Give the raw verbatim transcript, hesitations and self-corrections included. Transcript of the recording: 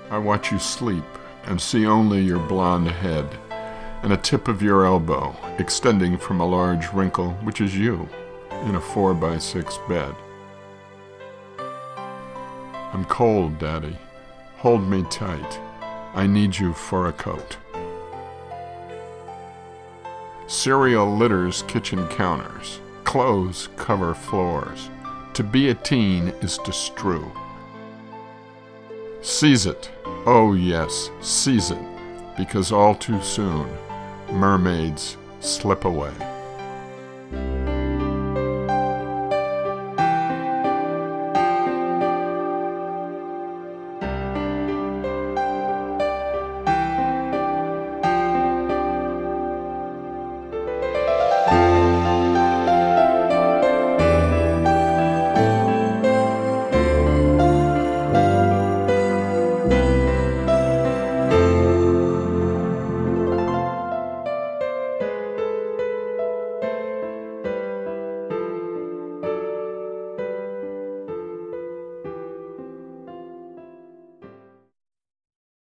I watch you sleep and see only your blonde head and a tip of your elbow extending from a large wrinkle which is you in a four by six bed. I'm cold, Daddy. Hold me tight. I need you for a coat. Cereal litters kitchen counters. Clothes cover floors. To be a teen is to strew. Seize it. Oh yes, seize it. Because all too soon, mermaids slip away.